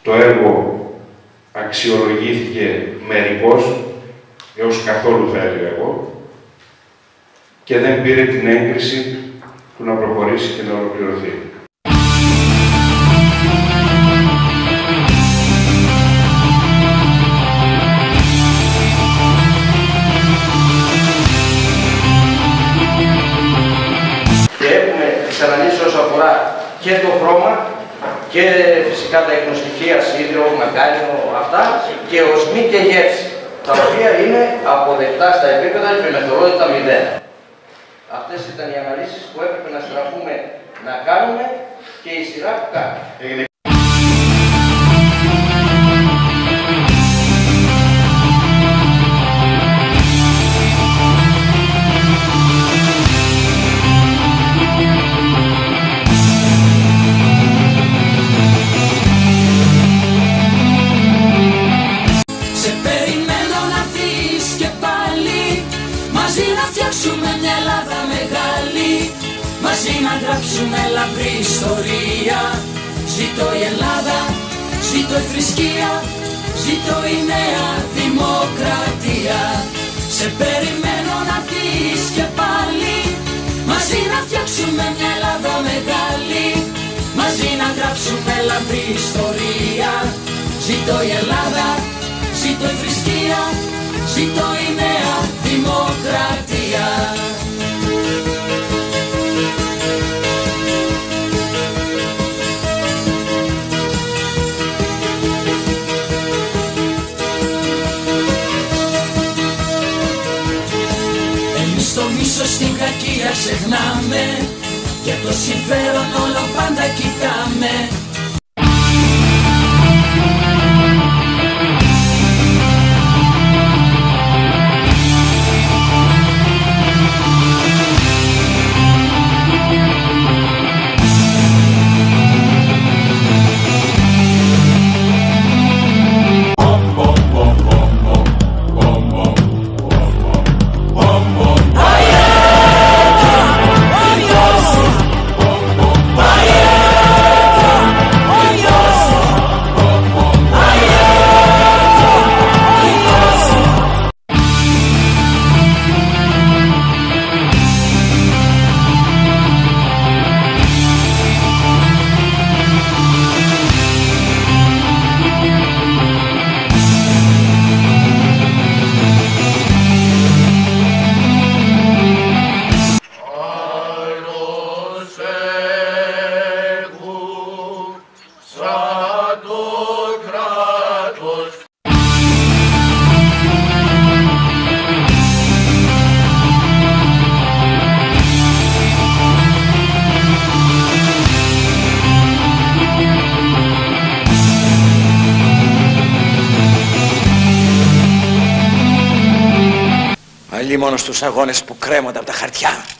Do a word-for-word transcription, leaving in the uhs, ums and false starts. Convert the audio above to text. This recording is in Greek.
το έργο αξιολογήθηκε μερικώς, έως καθόλου θα έλεγα εγώ, και δεν πήρε την έγκριση του να προχωρήσει και να ολοκληρωθεί. Και έχουμε τις αναλύσεις όσο αφορά και το χρώμα και φυσικά τα ίχνοστοιχεία, σίδηρο, μακάνιο, αυτά, και οσμή και γεύση, τα οποία είναι αποδεκτά στα επίπεδα και με μεθορότητα μηδέν. Αυτές ήταν οι αναλύσεις που έπρεπε να στραφούμε να κάνουμε και η σειρά που κάνουμε. Σε περιμένω να δεις και πάλι, μαζί να φτιάξουμε μια Ελλάδα μεγάλη, μαζί να γράψουμε λαμπρή ιστορία. Ζήτω η Ελλάδα, ζήτω η θρησκεία, ζήτω η νέα δημοκρατία. Σε περιμένω να δεις και πάλι, μαζί να φτιάξουμε μια Ελλάδα μεγάλη, μαζί να γράψουμε λαμπρή ιστορία. Ζήτω η Ελλάδα, ζήτω η θρησκεία, ζήτω η νέα δημοκρατία. Εμείς το μίσος στην κακία ξεχνάμε και το συμφέρον όλο πάντα κοιτάμε. Αλλή μόνο στους αγώνες που κρέμονται από τα χαρτιά.